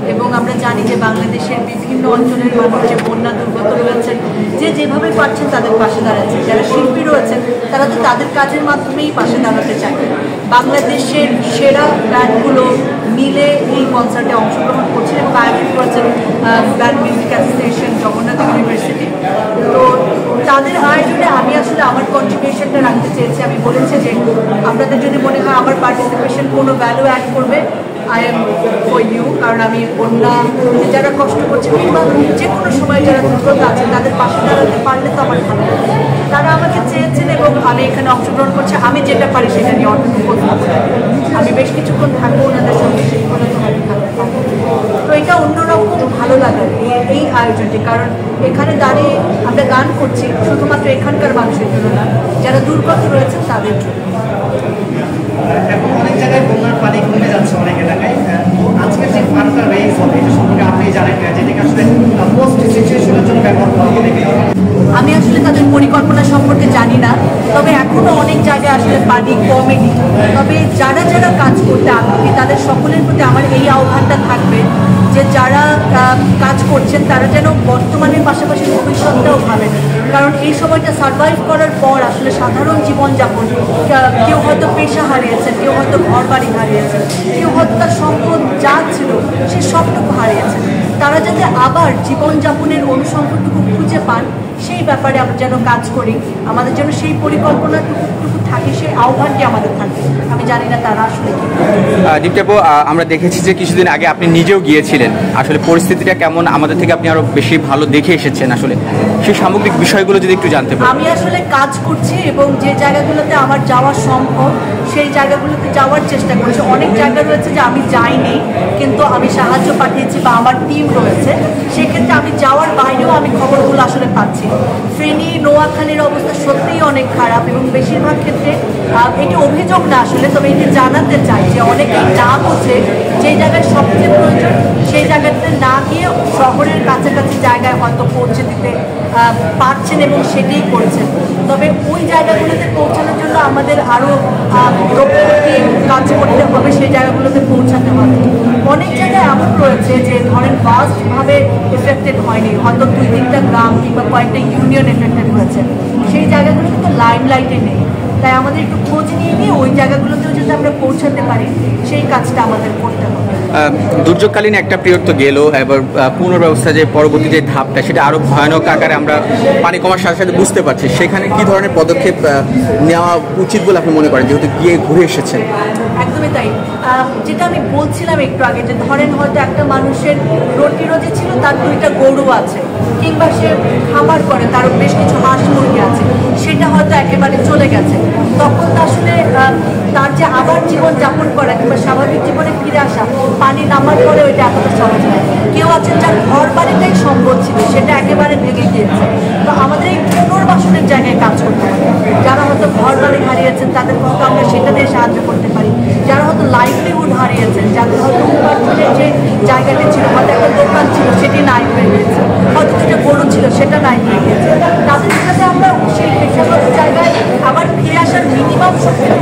এবং আমরা জানি যে বাংলাদেশের বিভিন্ন অঞ্চলের মানুষ যে বন্যা দুর্গত রয়েছেন, যে যেভাবে পারছেন তাদের পাশে দাঁড়াচ্ছে। যারা শিল্পী রয়েছেন তারা তো তাদের কাজের মাধ্যমেই পাশে দাঁড়াতে চায়। বাংলাদেশের সেরা ব্যান্ডগুলো মিলে এই কনসার্টে অংশগ্রহণ করছেন এবং আয়োজন করেছেন band music association, Jagannath university. তো তাদের আয়োজনে আমি আসলে আমার কন্ট্রিবিউশনটা রাখতে চেয়েছি। আমি বলেছি যে আপনাদের যদি মনে হয় আমার পার্টিসিপেশন কোনো ভ্যালু অ্যাড করবে, আই এম ফর ইউ। কারণ আমি বন্যা যারা কষ্ট করছে কিংবা যে কোনো সময় যারা দুর্গত আছে তাদের পাশে দাঁড়াতে পারলে তো আমার ভালো লাগে। তারা আমাকে চেয়েছেন এবং আমি এখানে অংশগ্রহণ করছি। আমি যেটা পারি সেটা নিয়ে অন্তর্ভুক্ত করতে পারি। আমি বেশ কিছুক্ষণ থাকবো ওনাদের সঙ্গে, সেইগুলো তো আমি থাকতে পারবো। তো এটা অন্যরকম ভালো লাগে এই আয়োজনটি, কারণ এখানে দাঁড়িয়ে আমরা গান করছি শুধুমাত্র এখানকার মানুষের জন্য না, যারা দুর্গত রয়েছেন তাদের জন্য। এখন অনেক জায়গায় বন্যার পানি কমে যাচ্ছে অনেক এলাকায়। আজকের যে ফান্ডটা রেইজ হবে এটা সম্পর্কে আপনি জানেন না, যেটাকে আসলে পোস্ট সিচুয়েশনের জন্য ব্যবহার করা হবে। আমি আসলে তাদের পরিকল্পনা সম্পর্কে জানি না, তবে এখনো অনেক জায়গায় আসলে পানি কমেনি। তবে যারা যারা কাজ করতে আগ্রহী তাদের সকলের প্রতি আমার এই আহ্বানটা থাকবে যে যারা কাজ করছেন তারা যেন বর্তমানের পাশাপাশি ভবিষ্যৎটাও ভাবেন। কারণ এই সময়টা সার্ভাইভ করার পর আসলে সাধারণ জীবনযাপন, কেউ হয়তো পেশা হারিয়েছেন, কেউ হয়তো ঘর বাড়ি হারিয়েছেন, কেউ হয়তো তার সম্পদ যা ছিল সে সবটুকু হারিয়েছেন। তারা যাতে আবার জীবনযাপনের অনুসম্পদটুকু খুঁজে পান সেই ব্যাপারে আমরা যেন কাজ করি, আমাদের যেন সেই পরিকল্পনাটুকু থাকে, সেই আহ্বানটি আমাদের থাকবে। আমি জানি না তারা আসলে কি। দীপ্তি আপু, আমরা দেখেছি যে কিছুদিন আগে আপনি নিজেও গিয়েছিলেন, আসলে পরিস্থিতিটা কেমন আমাদের থেকে আপনি আরো বেশি ভালো দেখে এসেছেন, আসলে সেই সামগ্রিক বিষয়গুলো যদি একটু জানতে পারি। আমি আসলে কাজ করছি এবং যে জায়গাগুলোতে আমার যাওয়া সম্ভব সেই জায়গাগুলোতে যাওয়ার চেষ্টা করছি। অনেক জায়গা রয়েছে যে আমি যাইনি কিন্তু আমি সাহায্য পাঠিয়েছি বা আমার টিম রয়েছে, সেক্ষেত্রে আমি যাওয়ার বাইরেও আমি খবরগুলো আসলে পাচ্ছি। ফেনী, নোয়াখালীর অবস্থা সত্যিই অনেক খারাপ এবং বেশিরভাগ ক্ষেত্রে এটি অভিযোগ না আসলে, তবে এটি জানাতে চাই যে অনেকেই না বুঝে যেই জায়গায় সবচেয়ে প্রয়োজন সেই জায়গাতে না গিয়ে শহরের কাছাকাছি জায়গায় হয়তো পৌঁছে দিতে পারছেন এবং সেটাই করছেন। তবে ওই জায়গাগুলোতে পৌঁছানোর জন্য আমাদের আরও দক্ষ টিম কাজ করতে হবে, সেই জায়গাগুলোতে পৌঁছাতে হবে। অনেক জায়গায় এমন রয়েছে যে ধরেন ভাস্টভাবে এফেক্টেড হয়নি, হয়তো 2-3টা গ্রাম কিংবা কয়েকটা ইউনিয়ন এফেক্টেড হয়েছে, সেই জায়গাগুলো কিন্তু লাইমলাইটে নেই। তাই আমাদের একটু খোঁজ নিয়ে ওই জায়গাগুলোতেও যদি আমরা পৌঁছাতে পারি সেই কাজটা আমাদের করতে হবে। দুর্যোগকালীন একটা পিরিয়ড তো গেল, এবার পুনর্ব্যবস্থা যে পরবর্তী যে ধাপটা সেটা আরো ভয়ানক আকারে আমরা পানি কমার সাথে সাথে বুঝতে পারছি। সেখানে কি ধরনের পদক্ষেপ নেওয়া উচিত বলে আপনি মনে করেন, যেহেতু গিয়ে ঘুরে এসেছেন? একদমই তাই। যেটা আমি বলছিলাম একটু আগে, যে ধরেন হয়তো একটা মানুষের রুটি রোজি ছিল, তার 2টা গরু আছে কিংবা সে খামার করে, তার বেশ কিছু হাঁস মুরগি আছে, সেটা হয়তো একেবারে চলে গেছে। তখন তো আসলে তার যে আবার জীবন যাপন করা কিংবা স্বাভাবিক জীবনে ফিরে আসা পানি নামার পরে ওইটা এতটা সহজ নয়। কেউ আছেন যার ঘর বাড়িটাই সম্ভব ছিল, সেটা একেবারে ভেঙে গিয়েছে। তো আমাদের এই পুনর্বাসনের জায়গায় কাজ করতে হবে। যারা হয়তো ঘর বাড়ি হারিয়েছেন তাদের হয়তো আমরা সেটা দিয়ে সাহায্য করতে পারি। যারা হয়তো লাইভলিহুড হারিয়েছেন, যাদের হয়তো উপার্জনের যে জায়গাটি ছিল, হয়তো একটা দোকান ছিল সেটি নাই হয়ে গিয়েছে, হয়তো যেটা গরু ছিল সেটা নাই হয়ে গিয়েছে, তাদের সাথে আমরা সেই পেশাগত জায়গায় আবার ফিরে আসার মিনিমাম শক্তি